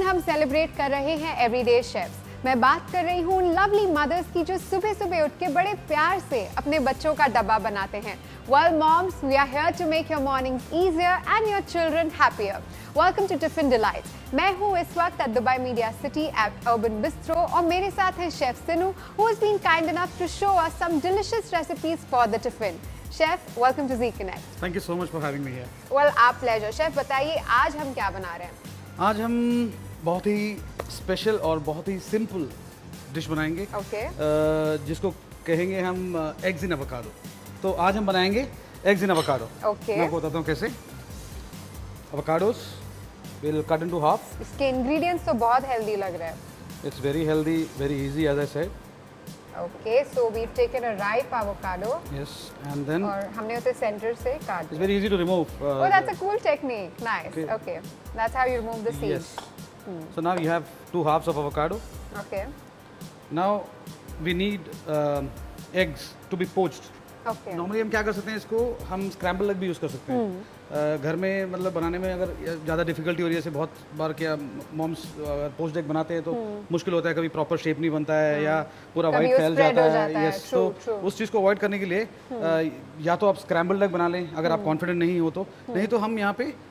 हम सेलिब्रेट कर रहे हैं एवरीडे शेफ्स। मैं बात कर रही हूँ लवली मदर्स की जो सुबह सुबह उठ के बड़े प्यार से अपने बच्चों का डब्बा बनाते हैं। Well moms, we are here to make your mornings easier and your children happier. Welcome to Tiffin Delights. मैं हूँ इस वक्त at Dubai Media City at Urban Bistro और मेरे साथ हैं Chef Cinu, who has been kind enough to show us some delicious recipes for the tiffin. Chef, welcome to Z Connect. Thank you so much for having me here. Well, our pleasure. Chef, बताइए आज हम क्या बना रहे हैं? आज हम बहुत ही स्पेशल और बहुत ही सिंपल डिश बनाएंगे। Okay. जिसको कहेंगे हम एग्स इन एवोकाडो। तो आज हम बनाएंगे एग्स इन एवोकाडो। Okay. मैं आपको बताता हूँ कैसे। Avocados will cut into half. इसके इंग्रेडिएंट्स तो बहुत हेल्दी लग रहे हैं। It's very healthy, very easy as I said. Okay, so we've taken a ripe avocado. Yes, and then और हमने उसे सेंटर से काट it's दिया। very easy to remove. Oh, that's a cool technique. Nice. Okay. That's how you remove the seeds. Yes. So now you have 2 halves of avocado. Okay. Now we need eggs to be poached. Okay. Normally हम क्या कर सकते हैं, इसको हम scramble egg भी use कर सकते हैं। घर में मतलब बनाने में अगर ज़्यादा डिफिकल्टी हो रही है, जैसे बहुत बार क्या मॉम्स पोच्ड एग बनाते हैं तो मुश्किल होता है, कभी प्रॉपर शेप नहीं बनता है या पूरा वाइट फैल जाता है। यस, तो उस चीज़ को अवॉइड करने के लिए या तो आप स्क्रैम्बल्ड एग बना लें अगर आप कॉन्फिडेंट नहीं हो तो, नहीं तो हम यहाँ पे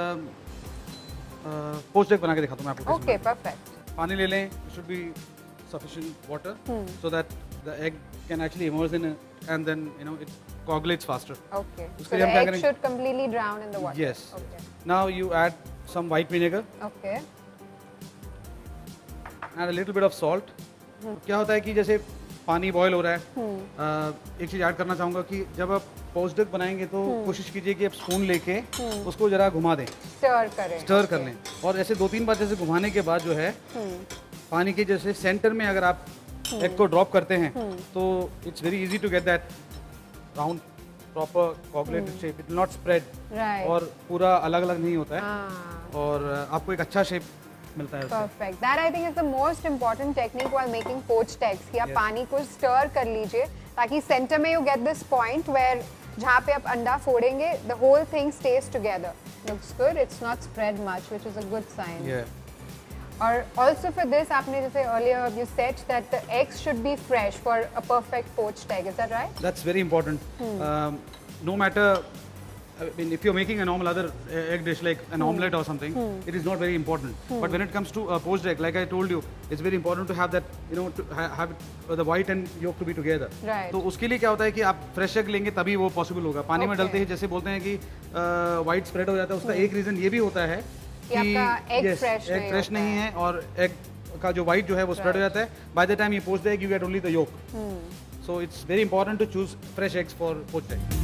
पोच्ड एग बना के दिखाता हूँ मैं आपको। Okay, perfect. पानी ले लें, should be sufficient water so that the egg can actually immerse in it and then it coagulates faster. Okay. उसके So लिए the हम क्या egg करेंगे? should completely drown in the water. Yes. Okay. Now you add some white vinegar Okay. and a little bit of salt. क्या होता है कि जैसे पानी बॉयल हो रहा है, एक चीज़ ऐड करना चाहूँगा कि जब आप पोच्ड एग बनाएंगे तो कोशिश कीजिए कि आप स्पून लेके उसको जरा घुमा दें, स्टर कर लें, और ऐसे 2-3 बार जैसे घुमाने के बाद जो है पानी के जैसे सेंटर में अगर आप एग को ड्रॉप करते हैं तो it's very easy to get that round proper coagulated shape. It will not spread और पूरा अलग अलग नहीं होता है और आपको एक अच्छा शेप मिलता है। Perfect. That I think is the most important technique while making poached eggs कि आप पानी को stir कर लीजिए ताकि सेंटर में you get this point where जहाँ पे आप अंडा फोड़ेंगे the whole thing stays together. Looks good. It's not spread much, which is a good sign. Yeah. और also for this आपने जैसे earlier you said that the eggs should be fresh for a perfect poached egg. Is that right? That's very important. No matter, I mean, if you're making a normal other egg dish like an omelette or something, it is not very important. But when it comes to a poached egg, like I told you, it's very important to have that, to have the white and yolk to be together. Right. तो उसके लिए क्या होता है कि आप fresh egg लेंगे तभी वो पॉसिबल होगा। पानी में डलते ही जैसे बोलते हैं कि white spread हो जाता है, उसका एक रीज़न ये भी होता है कि एग फ्रेश नहीं है और एग का जो वाइट जो है वो स्प्रेड हो जाता है। By the time you poach the egg you get only the yolk. So it's very important to choose fresh eggs for poached egg.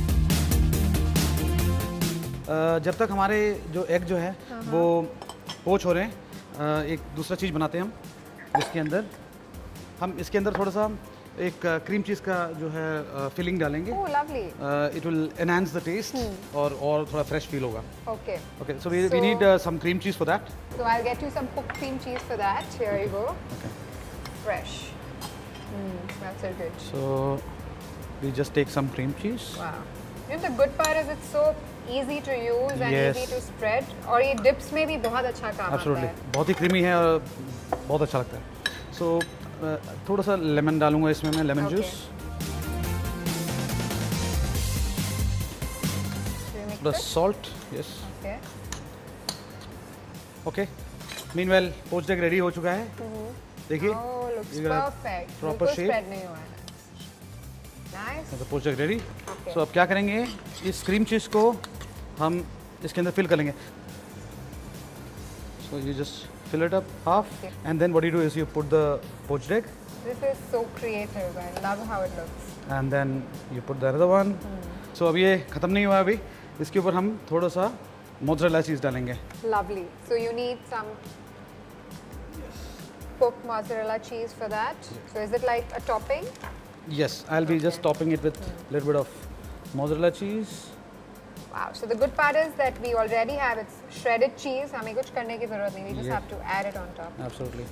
जब तक हमारे जो एग जो है वो पोच हो रहे हैं, एक दूसरा चीज़ बनाते हैं हम, जिसके अंदर हम इसके अंदर थोड़ा सा एक क्रीम चीज़ का जो है फिलिंग डालेंगे। Oh, lovely. It will enhance the taste और थोड़ा फ्रेश फील होगा। Okay. Okay, so we need some cream cheese for that. So I'll get you some cooked cream cheese for that. Here you go. Okay. Fresh. That's so good. So we just take some cream cheese. Wow. The good part is it's so easy to use and Yes. easy to spread. और ये dips में भी बहुत अच्छा काम आता Absolutely. है। बहुत ही creamy है और बहुत अच्छा लगता है। So थोड़ा सा लेमन डालूंगा इसमें मैं, लेमन जूस, थोड़ा salt. Yes. Okay. Meanwhile poached egg ready हो चुका है। देखिए proper shape. Poached egg ready. So अब क्या करेंगे, इस क्रीम चीज को हम इसके अंदर फिल कर लेंगे। So you just fill it up half, and then what you do is you put the poached egg. This is so creative. I love how it looks. And then you put the another one. So अब ये ख़त्म नहीं हुआ अभी, इसके ऊपर हम थोड़ा सा mozzarella cheese डालेंगे। Lovely. So you need some cooked mozzarella cheese for that. So is it like a topping? Yes, I'll be just topping it with a little bit of mozzarella cheese. Wow. So the good part is that we already have it's shredded cheese. हमें कुछ करने की ज़रूरत नहीं. We just have to add it on top. Absolutely.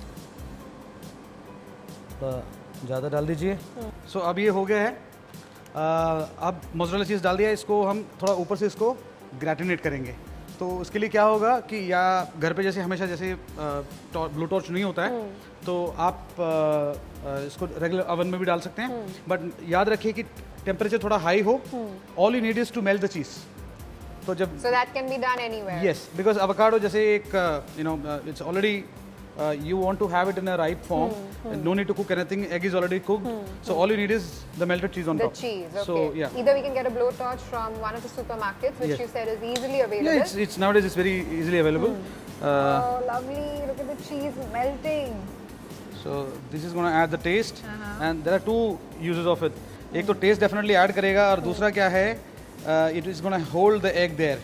ज़्यादा डाल दीजिए। So अब ये हो गया है। अब मोज़रेला चीज़ डाल दिया, इसको हम थोड़ा ऊपर से इसको ग्रेटिनेट करेंगे। तो उसके लिए क्या होगा कि या घर पे जैसे हमेशा जैसे ब्लो टॉर्च नहीं होता है तो आप इसको रेगुलर ओवन में भी डाल सकते हैं, बट याद रखिए कि टेम्परेचर थोड़ा हाई हो. All you need is to melt the cheese. तो जब so that can be done anywhere. Yes, because avocado जैसे एक it's already you want to have it in a ripe form. And no need to cook anything. Egg is already cooked. So all you need is the melted cheese on top. The cheese, okay. So yeah. Either we can get a blowtorch from one of the supermarkets, which Yes. you said is easily available. Yeah, it's nowadays it's very easily available. Oh, lovely! Look at the cheese melting. So this is going to add the taste, and there are two uses of it. एक तो taste definitely add करेगा और दूसरा क्या है? It is going to hold the egg there.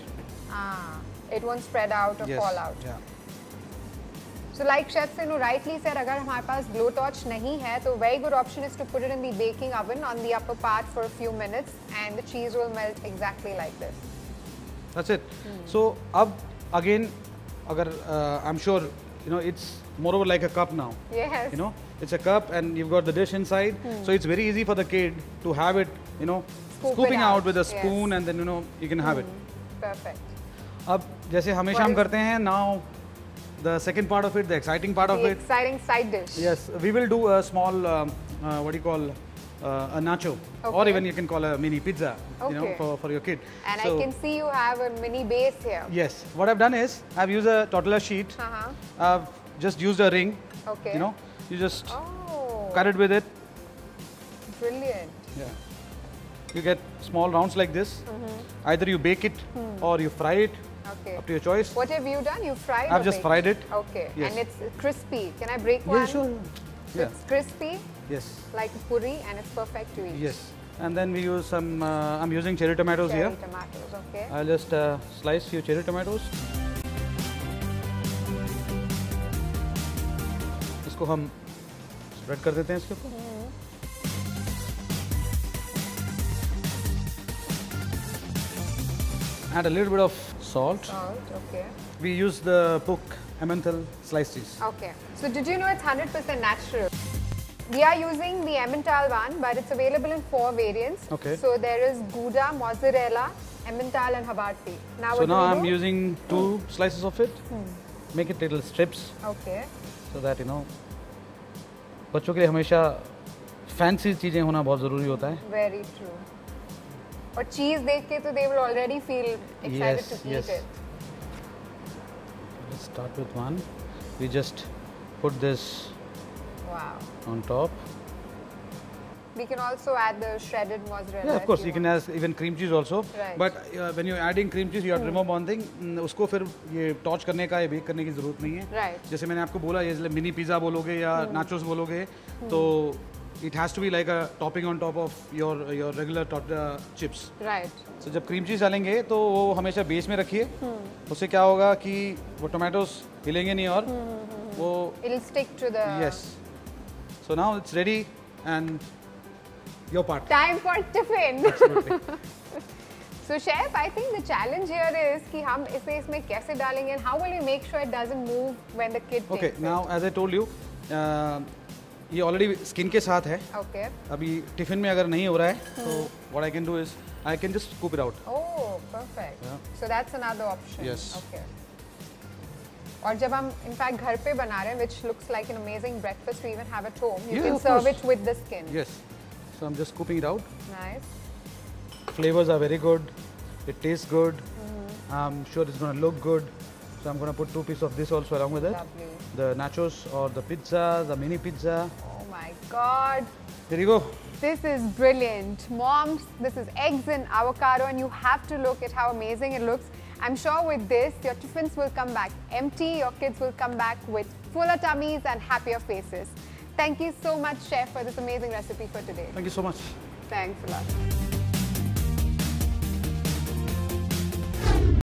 It won't spread out or fall out. Yeah. So like Chef Cinu rightly said, अगर हमारे पास blowtorch नहीं है तो very good option is to put it in the baking oven on the upper part for a few minutes and the cheese will melt exactly like this. That's it. So अब again अगर I'm sure it's moreover like a cup now. Yes. It's a cup and you've got the dish inside. So it's very easy for the kid to have it, scooping out with a spoon, and then you can have it. Perfect. अब जैसे हमेशा हम करते हैं, now the second part of it, the exciting part of it. The exciting side dish. Yes, we will do a small what do you call a nacho, or even you can call a mini pizza, for your kid. And so, I can see you have a mini base here. Yes, what I've done is I've used a tortilla sheet. I've just used a ring. Okay. You just cut it with it. Brilliant. Yeah. You get small rounds like this. Either you bake it or you fry it. Okay. Up to your choice. What have you done? You fried? I've just fried it. Okay. Yes. And it's crispy. Can I break one? Yeah, sure. So it's crispy. Yes. Like a puri, and it's perfect to eat. Yes. And then we use some. I'm using cherry tomatoes here. Cherry tomatoes. Okay. I'll just slice few cherry tomatoes. इसको हम spread कर देते हैं इसके ऊपर. Add a little bit of salt. Salt, okay. We use the Puk Emmental sliced cheese. Okay. So did you know it's 100% natural? We are using the Emmental one, but it's available in 4 variants. Okay. So there is Gouda, Mozzarella, Emmental and Havarti. Now So now I'm using 2 slices of it. Make it little strips. Okay. So that बच्चों के लिए हमेशा fancy चीजें होना बहुत जरूरी होता है. Very true. और चीज देख के तो they will already feel excited to eat it. Let's start with one. We just put this on top. We can also add the shredded mozzarella. Yeah, of course. You can add even cream cheese also. Right. But when you're adding cream cheese, you have to remember one thing. उसको फिर ये टॉच करने का या bake करने की जरूरत नहीं है. Right. जैसे मैंने आपको बोला, ये मिनी पिज़्ज़ा बोलोगे या नाचोस बोलोगे, तो it has to be like a topping on top of your regular chips. Right. So जब cream cheese डालेंगे तो वो हमेशा बेस में रखिए. उससे क्या होगा कि वो tomatoes हिलेंगे नहीं और वो it'll stick to the. Yes. So now it's ready and your part. Time for tiffin. Absolutely. So chef, I think the challenge here is कि हम इसे इसमें कैसे डालेंगे and how will we make sure it doesn't move when the kid takes it? Okay. Now as I told you, ये already skin के साथ है. Okay. अभी टिफिन में अगर नहीं हो रहा है तो what I can do is I can just scoop it out. Oh, perfect. Yeah. So that's another option. Yes. Okay. और जब हम इनफैक्ट घर पे बना रहे हैं, which looks like an amazing breakfast to even have at home, you can serve it with the skin. Yes. So I'm just scooping it out. Nice. Flavors are very good. It tastes good. I'm sure it's going to look good. So I'm going to put 2 pieces of this also along with it. Lovely. The nachos or the pizza, the mini pizza. Oh my God. There you go. This is brilliant. Moms, this is eggs and avocado and you have to look at how amazing it looks. I'm sure with this, your tiffins will come back empty, your kids will come back with fuller tummies and happier faces. Thank you so much, Chef, for this amazing recipe for today. Thank you so much. Thanks a lot.